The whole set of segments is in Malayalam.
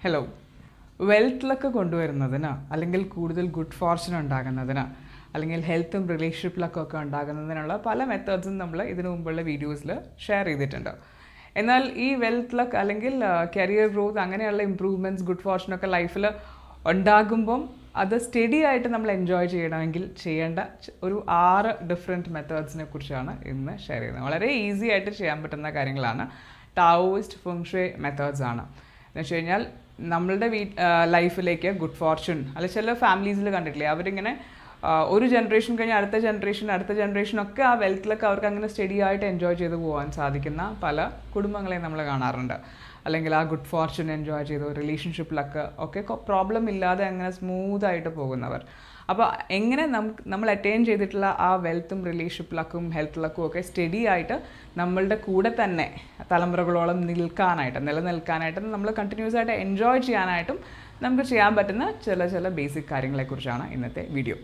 ഹലോ വെൽത്തിലൊക്കെ കൊണ്ടുവരുന്നതിന് അല്ലെങ്കിൽ കൂടുതൽ ഗുഡ് ഫോർച്യൂൺ ഉണ്ടാകുന്നതിന് അല്ലെങ്കിൽ ഹെൽത്തും റിലേഷൻഷിപ്പിലൊക്കെ ഉണ്ടാകുന്നതിനുള്ള പല മെത്തേഡ്സും നമ്മൾ ഇതിനു മുമ്പുള്ള വീഡിയോസിൽ ഷെയർ ചെയ്തിട്ടുണ്ട്. എന്നാൽ ഈ വെൽത്ത് ലക്ക് അല്ലെങ്കിൽ കരിയർ ഗ്രോത്ത് അങ്ങനെയുള്ള ഇമ്പ്രൂവ്മെൻറ്റ്സ് ഗുഡ് ഫോർച്യൂണൊക്കെ ലൈഫിൽ ഉണ്ടാകുമ്പം അത് സ്റ്റഡി ആയിട്ട് നമ്മൾ എൻജോയ് ചെയ്യണമെങ്കിൽ ചെയ്യേണ്ട ഒരു 6 ഡിഫറെൻറ്റ് മെത്തേഡ്സിനെ കുറിച്ചാണ് ഇന്ന് ഷെയർ ചെയ്യുന്നത്. വളരെ ഈസി ആയിട്ട് ചെയ്യാൻ പറ്റുന്ന കാര്യങ്ങളാണ്. ടാവോയിസ്റ്റ് ഫെങ്ഷുയ് മെത്തേഡ്സ് ആണ്. എന്ന് വെച്ച് കഴിഞ്ഞാൽ നമ്മളുടെ ലൈഫിലേക്ക് ഗുഡ് ഫോർച്യൂൺ അല്ലെ ചില ഫാമിലീസിൽ കണ്ടിട്ടില്ലേ, അവരിങ്ങനെ ഒരു ജനറേഷൻ കഴിഞ്ഞ് അടുത്ത ജനറേഷനൊക്കെ ആ വെൽത്തിലൊക്കെ അവർക്ക് അങ്ങനെ സ്റ്റഡി ആയിട്ട് എൻജോയ് ചെയ്ത് പോകാൻ സാധിക്കുന്ന പല കുടുംബങ്ങളെയും നമ്മൾ കാണാറുണ്ട്. അല്ലെങ്കിൽ ആ ഗുഡ് ഫോർച്യൂൺ എൻജോയ് ചെയ്ത് റിലേഷൻഷിപ്പിലൊക്കെ പ്രോബ്ലം ഇല്ലാതെ അങ്ങനെ സ്മൂത്തായിട്ട് പോകുന്നവർ. അപ്പോൾ എങ്ങനെ നമ്മൾ അറ്റൈൻ ചെയ്തിട്ടുള്ള ആ വെൽത്തും റിലേഷൻഷിപ്പിലക്കും ഹെൽത്തിലക്കും ഒക്കെ സ്റ്റഡി ആയിട്ട് നമ്മളുടെ കൂടെ തന്നെ തലമുറകളോളം നിലനിൽക്കാനായിട്ട് നമ്മൾ കണ്ടിന്യൂസ് ആയിട്ട് എൻജോയ് ചെയ്യാനായിട്ടും നമുക്ക് ചെയ്യാൻ പറ്റുന്ന ചില ബേസിക് കാര്യങ്ങളെക്കുറിച്ചാണ് ഇന്നത്തെ വീഡിയോ.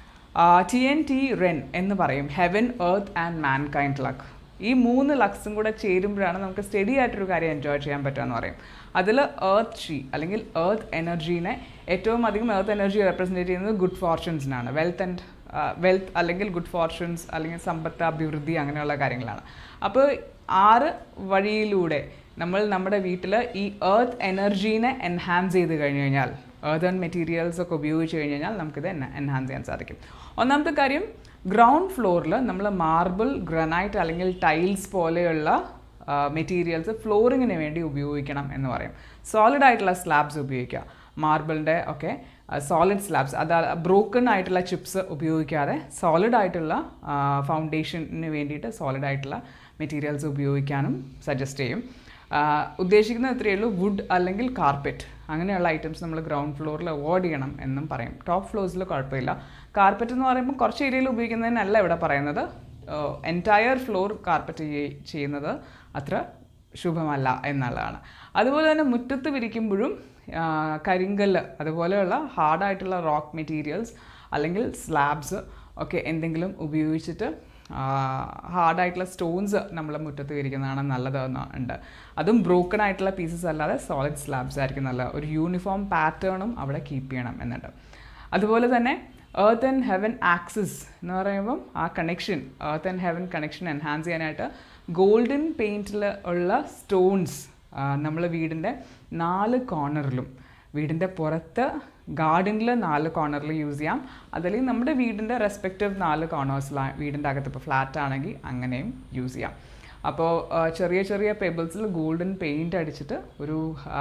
TNT REN എന്ന് പറയും, heaven, earth and mankind luck. ഈ 3 ലക്സും കൂടെ ചേരുമ്പോഴാണ് നമുക്ക് സ്റ്റഡി ആയിട്ടൊരു കാര്യം എൻജോയ് ചെയ്യാൻ പറ്റുമെന്ന് പറയും. അതിൽ എർത്ത് ഷീ അല്ലെങ്കിൽ എർത്ത് എനർജീനെ ഏറ്റവും അധികം എർത്ത് എനർജി റെപ്രസെൻറ്റ് ചെയ്യുന്നത് ഗുഡ് ഫോർച്യൂൺസിനാണ്. വെൽത്ത് അല്ലെങ്കിൽ ഗുഡ് ഫോർച്യൂൺസ് അല്ലെങ്കിൽ സമ്പത്ത്, അഭിവൃദ്ധി അങ്ങനെയുള്ള കാര്യങ്ങളാണ്. അപ്പോൾ 6 വഴിയിലൂടെ നമ്മൾ നമ്മുടെ വീട്ടിൽ ഈ എർത്ത് എനർജീനെ എൻഹാൻസ് ചെയ്ത് കഴിഞ്ഞ് കഴിഞ്ഞാൽ, എർത്ത് ആൻഡ് മെറ്റീരിയൽസ് ഒക്കെ ഉപയോഗിച്ച് കഴിഞ്ഞ് കഴിഞ്ഞാൽ നമുക്കിത് എൻഹാൻസ് ചെയ്യാൻ സാധിക്കും. ഒന്നാമത്തെ കാര്യം, ഗ്രൗണ്ട് ഫ്ലോറിൽ നമ്മൾ മാർബിൾ, ഗ്രാനൈറ്റ് അല്ലെങ്കിൽ ടൈൽസ് പോലെയുള്ള മെറ്റീരിയൽസ് ഫ്ലോറിങ്ങിന് വേണ്ടി ഉപയോഗിക്കണം എന്ന് പറയും. സോളിഡ് ആയിട്ടുള്ള സ്ലാബ്സ് ഉപയോഗിക്കുക. മാർബിളിൻ്റെ ഒക്കെ സോളിഡ് സ്ലാബ്സ്, അതായത് ബ്രോക്കൺ ആയിട്ടുള്ള ചിപ്സ് ഉപയോഗിക്കാതെ സോളിഡ് ആയിട്ടുള്ള ഫൗണ്ടേഷന് വേണ്ടിയിട്ട് സോളിഡ് ആയിട്ടുള്ള മെറ്റീരിയൽസ് ഉപയോഗിക്കാനും സജസ്റ്റ് ചെയ്യും. ഉദ്ദേശിക്കുന്നത് ഇത്രയേ ഉള്ളൂ. വുഡ് അല്ലെങ്കിൽ കാർപ്പറ്റ് അങ്ങനെയുള്ള ഐറ്റംസ് നമ്മൾ ഗ്രൗണ്ട് ഫ്ലോറിൽ അവോയ്ഡ് ചെയ്യണം എന്നും പറയും. ടോപ്പ് ഫ്ലോർസിൽ കുഴപ്പമില്ല. കാർപ്പറ്റ് എന്ന് പറയുമ്പോൾ കുറച്ച് ഏരിയയിൽ ഉപയോഗിക്കുന്നതിനല്ല ഇവിടെ പറയുന്നത്. എൻറ്റയർ ഫ്ലോർ കാർപ്പറ്റ് ചെയ്യുന്നത് അത്ര ശുഭമല്ല എന്നുള്ളതാണ്. അതുപോലെ തന്നെ മുറ്റത്ത് വിരിക്കുമ്പോഴും കരിങ്കല്ല് അതുപോലെയുള്ള ഹാർഡായിട്ടുള്ള റോക്ക് മെറ്റീരിയൽസ് അല്ലെങ്കിൽ സ്ലാബ്സ് ഒക്കെ എന്തെങ്കിലും ഉപയോഗിച്ചിട്ട് ഹാർഡായിട്ടുള്ള സ്റ്റോൺസ് നമ്മൾ മുറ്റത്ത് വിരിക്കുന്നതാണ് നല്ലതെന്നുണ്ട്. അതും ബ്രോക്കൺ ആയിട്ടുള്ള പീസസ് അല്ലാതെ സോളിഡ് സ്ലാബ്സ് ആയിരിക്കും നല്ലത്. ഒരു യൂണിഫോം പാറ്റേണും അവിടെ കീപ്പ് ചെയ്യണം എന്നുണ്ട്. അതുപോലെ തന്നെ എർത്ത് ആൻഡ് ഹെവൻ ആക്സിസ് എന്ന് പറയുമ്പം ആ connection, earth and heaven connection enhance ചെയ്യാനായിട്ട് ഗോൾഡൻ പെയിൻറ്റിൽ ഉള്ള സ്റ്റോൺസ് നമ്മൾ വീടിൻ്റെ 4 കോർണറിലും, വീടിൻ്റെ പുറത്ത് ഗാർഡനിൽ 4 കോർണറിൽ യൂസ് ചെയ്യാം. അതല്ലെങ്കിൽ നമ്മുടെ വീടിൻ്റെ റെസ്പെക്റ്റീവ് 4 കോർണേഴ്സിലാണ്. വീടിൻ്റെ അകത്ത് ഇപ്പോൾ ഫ്ലാറ്റ് ആണെങ്കിൽ അങ്ങനെയും യൂസ് ചെയ്യാം. അപ്പോൾ ചെറിയ പെബിൾസിൽ ഗോൾഡൻ പെയിൻറ്റ് അടിച്ചിട്ട് ഒരു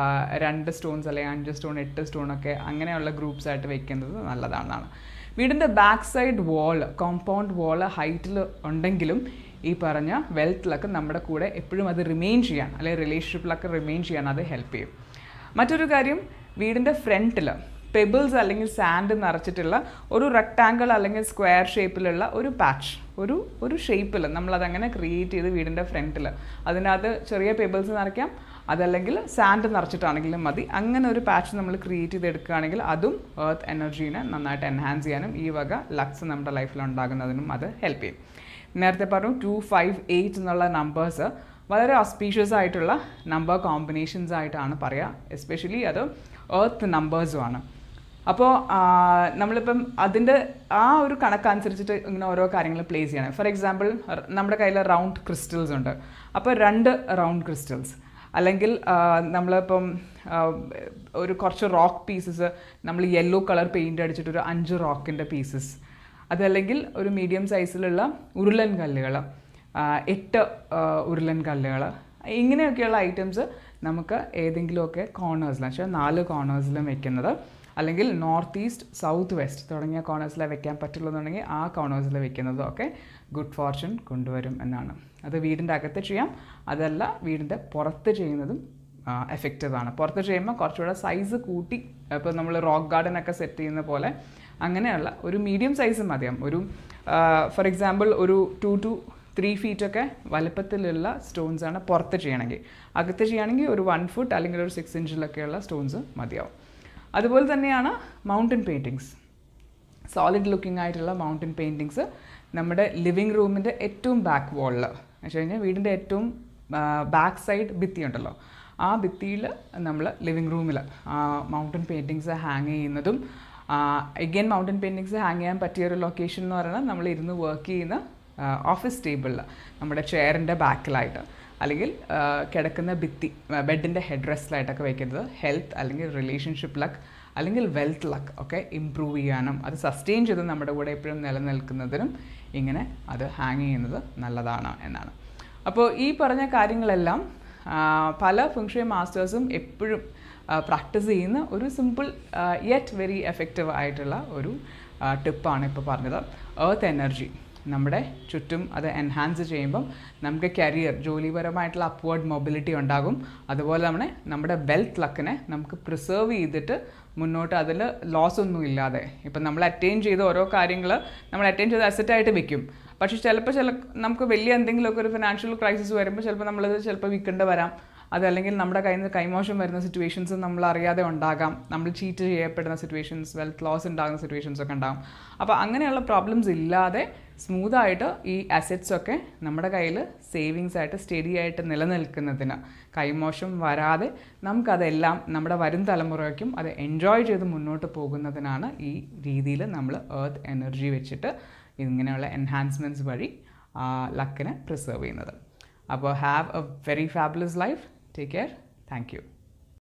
2 സ്റ്റോൺസ് അല്ലെങ്കിൽ 5 സ്റ്റോൺ 8 സ്റ്റോണൊക്കെ അങ്ങനെയുള്ള ഗ്രൂപ്പ്സ് ആയിട്ട് വെക്കുന്നത് നല്ലതാണെന്നാണ്. വീടിൻ്റെ back side wall, compound wall ഹൈറ്റിൽ ഉണ്ടെങ്കിലും ഈ പറഞ്ഞ വെൽത്തിലൊക്കെ നമ്മുടെ കൂടെ എപ്പോഴും അത് റിമെയിൻ ചെയ്യാൻ അല്ലെങ്കിൽ റിലേഷൻഷിപ്പിലൊക്കെ റിമെയിൻ ചെയ്യാൻ അത് ഹെൽപ്പ് ചെയ്യും. മറ്റൊരു കാര്യം, വീടിൻ്റെ ഫ്രണ്ടിൽ പെബിൾസ് അല്ലെങ്കിൽ സാൻഡ് നിറച്ചിട്ടുള്ള ഒരു റെക്ടാങ്കിൾ അല്ലെങ്കിൽ സ്ക്വയർ ഷേപ്പിലുള്ള ഒരു പാച്ച്, ഒരു ഷേപ്പിൽ നമ്മളതങ്ങനെ ക്രിയേറ്റ് ചെയ്ത് വീടിൻ്റെ ഫ്രണ്ടിൽ അതിനകത്ത് ചെറിയ പെബിൾസ് നിറയ്ക്കാം, അതല്ലെങ്കിൽ സാൻഡ് നിറച്ചിട്ടാണെങ്കിലും മതി. അങ്ങനെ ഒരു പാച്ച് നമ്മൾ ക്രിയേറ്റ് ചെയ്തെടുക്കുകയാണെങ്കിൽ അതും എർത്ത് എനർജീനെ നന്നായിട്ട് എൻഹാൻസ് ചെയ്യാനും ഈ വക ലക്സ് നമ്മുടെ ലൈഫിൽ ഉണ്ടാകുന്നതിനും അത് ഹെൽപ്പ് ചെയ്യും. നേരത്തെ പറഞ്ഞു 2, 5, 8 എന്നുള്ള നമ്പേഴ്സ് വളരെ ഓസ്പീഷ്യസ് ആയിട്ടുള്ള നമ്പർ കോമ്പിനേഷൻസ് ആയിട്ടാണ് പറയുക. എസ്പെഷ്യലി അത് എർത്ത് നമ്പേഴ്സുമാണ്. അപ്പോൾ നമ്മളിപ്പം അതിൻ്റെ ആ ഒരു കണക്കനുസരിച്ചിട്ട് ഇങ്ങനെ ഓരോ കാര്യങ്ങൾ പ്ലേസ് ചെയ്യണം. ഫോർ എക്സാമ്പിൾ, നമ്മുടെ കയ്യിൽ റൗണ്ട് ക്രിസ്റ്റൽസ് ഉണ്ട്. അപ്പോൾ 2 റൗണ്ട് ക്രിസ്റ്റൽസ്, അല്ലെങ്കിൽ നമ്മളിപ്പം ഒരു കുറച്ച് റോക്ക് പീസസ് നമ്മൾ യെല്ലോ കളർ പെയിൻ്റ് അടിച്ചിട്ടൊരു 5 റോക്കിൻ്റെ പീസസ്, അതല്ലെങ്കിൽ ഒരു മീഡിയം സൈസിലുള്ള ഉരുളൻ കല്ലുകൾ, 8 ഉരുളൻ കല്ലുകൾ, ഇങ്ങനെയൊക്കെയുള്ള ഐറ്റംസ് നമുക്ക് ഏതെങ്കിലുമൊക്കെ കോർണേഴ്സിൽ, വെച്ചാൽ 4 കോർണേഴ്സിലും വെക്കുന്നത്, അല്ലെങ്കിൽ നോർത്ത് ഈസ്റ്റ്, സൗത്ത് വെസ്റ്റ് തുടങ്ങിയ കോർണേഴ്സിലെ വെക്കാൻ പറ്റുള്ളൂ എന്നുണ്ടെങ്കിൽ ആ കോർണേഴ്സിൽ വെക്കുന്നതും ഒക്കെ ഗുഡ് ഫോർച്യൂൺ കൊണ്ടുവരും എന്നാണ്. അത് വീടിൻ്റെ അകത്ത് ചെയ്യാം, അതല്ല വീടിൻ്റെ പുറത്ത് ചെയ്യുന്നതും എഫക്റ്റീവാണ്. പുറത്ത് ചെയ്യുമ്പോൾ കുറച്ചുകൂടെ സൈസ് കൂട്ടി, ഇപ്പോൾ നമ്മൾ റോക്ക് ഗാർഡനൊക്കെ സെറ്റ് ചെയ്യുന്ന പോലെ അങ്ങനെയുള്ള ഒരു മീഡിയം സൈസ് മതിയാവും. ഒരു ഫോർ എക്സാമ്പിൾ ഒരു 2 to 3 ഫീറ്റൊക്കെ വലുപ്പത്തിലുള്ള സ്റ്റോൺസാണ് പുറത്ത് ചെയ്യണമെങ്കിൽ. അകത്ത് ചെയ്യുകയാണെങ്കിൽ ഒരു 1 ഫുട്ട് അല്ലെങ്കിൽ ഒരു 6 ഇഞ്ചിലൊക്കെയുള്ള സ്റ്റോൺസ് മതിയാവും. അതുപോലെ തന്നെയാണ് മൗണ്ടൻ പെയിൻറ്റിങ്സ്. സോളിഡ് ലുക്കിംഗ് ആയിട്ടുള്ള മൗണ്ടൻ പെയിൻറ്റിങ്സ് നമ്മുടെ ലിവിങ് റൂമിൻ്റെ ഏറ്റവും ബാക്ക് വാളിൽ, എന്ന് വെച്ച് കഴിഞ്ഞാൽ വീടിൻ്റെ ഏറ്റവും ബാക്ക് സൈഡ് ഭിത്തി ഉണ്ടല്ലോ, ആ ഭിത്തിയിൽ നമ്മൾ ലിവിങ് റൂമിൽ മൗണ്ടൻ പെയിൻറ്റിങ്സ് ഹാങ് ചെയ്യുന്നതും എഗെയിൻ മൗണ്ടൻ പെയിൻറ്റിങ്സ് ഹാങ് ചെയ്യാൻ പറ്റിയൊരു ലൊക്കേഷൻ എന്ന് പറയുന്നത് നമ്മൾ ഇരുന്ന് വർക്ക് ചെയ്യുന്ന ഓഫീസ് ടേബിളിൽ നമ്മുടെ ചെയറിൻ്റെ ബാക്കിലായിട്ട് അല്ലെങ്കിൽ കിടക്കുന്ന ഭിത്തി ബെഡിൻ്റെ ഹെഡ് റെസ്റ്റിലായിട്ടൊക്കെ വയ്ക്കുന്നത് ഹെൽത്ത് അല്ലെങ്കിൽ റിലേഷൻഷിപ്പ് ലക്ക് അല്ലെങ്കിൽ വെൽത്ത് ലക്ക് ഒക്കെ ഇമ്പ്രൂവ് ചെയ്യാനും അത് സസ്റ്റെയിൻ ചെയ്ത് നമ്മുടെ കൂടെ എപ്പോഴും നിലനിൽക്കുന്നതിനും ഇങ്ങനെ അത് ഹാങ് ചെയ്യുന്നത് നല്ലതാണ് എന്നാണ്. അപ്പോൾ ഈ പറഞ്ഞ കാര്യങ്ങളെല്ലാം പല ഫെങ്ഷുയി മാസ്റ്റേഴ്സും എപ്പോഴും പ്രാക്ടീസ് ചെയ്യുന്ന ഒരു സിമ്പിൾ യെറ്റ് വെരി എഫക്റ്റീവ് ആയിട്ടുള്ള ഒരു ടിപ്പാണ് ഇപ്പോൾ പറഞ്ഞത്. എർത്ത് എനർജി നമ്മുടെ ചുറ്റും അത് എൻഹാൻസ് ചെയ്യുമ്പം നമുക്ക് കരിയർ ജോലിപരമായിട്ടുള്ള അപ്വേർഡ് മൊബിലിറ്റി ഉണ്ടാകും. അതുപോലെ നമ്മുടെ വെൽത്ത് ലക്കിനെ നമുക്ക് പ്രിസർവ് ചെയ്തിട്ട് മുന്നോട്ട് അതിൽ ലോസ് ഒന്നും ഇല്ലാതെ ഇപ്പം നമ്മൾ അറ്റൈൻ ചെയ്ത ഓരോ കാര്യങ്ങൾ നമ്മൾ അറ്റൈൻ ചെയ്ത് അസറ്റായിട്ട് വെക്കും. പക്ഷേ ചിലപ്പോൾ നമുക്ക് വലിയ എന്തെങ്കിലുമൊക്കെ ഒരു ഫിനാൻഷ്യൽ ക്രൈസിസ് വരുമ്പോൾ ചിലപ്പോൾ നമ്മളത് ചിലപ്പോൾ വിൽക്കേണ്ടി വരാം. അതല്ലെങ്കിൽ നമ്മുടെ കയ്യിൽ നിന്ന് കൈമോശം വരുന്ന സിറ്റുവേഷൻസ് നമ്മൾ അറിയാതെ ഉണ്ടാകാം. നമ്മൾ ചീറ്റ് ചെയ്യപ്പെടുന്ന സിറ്റുവേഷൻസ്, വെൽത്ത് ലോസ് ഉണ്ടാകുന്ന സിറ്റുവേഷൻസ് ഒക്കെ ഉണ്ടാകും. അപ്പോൾ അങ്ങനെയുള്ള പ്രോബ്ലംസ് ഇല്ലാതെ സ്മൂത്തായിട്ട് ഈ അസറ്റ്സൊക്കെ നമ്മുടെ കയ്യിൽ സേവിങ്സ് ആയിട്ട് സ്റ്റഡി ആയിട്ട് നിലനിൽക്കുന്നതിന്, കൈമോശം വരാതെ നമുക്കതെല്ലാം നമ്മുടെ വരും തലമുറയ്ക്കും അത് എൻജോയ് ചെയ്ത് മുന്നോട്ട് പോകുന്നതിനാണ് ഈ രീതിയിൽ നമ്മൾ എർത്ത് എനർജി വെച്ചിട്ട് ഇങ്ങനെയുള്ള എൻഹാൻസ്മെൻറ്റ്സ് വഴി ലക്കിനെ പ്രിസർവ് ചെയ്യുന്നത്. അപ്പോൾ have a very fabulous life. Take care. Thank you.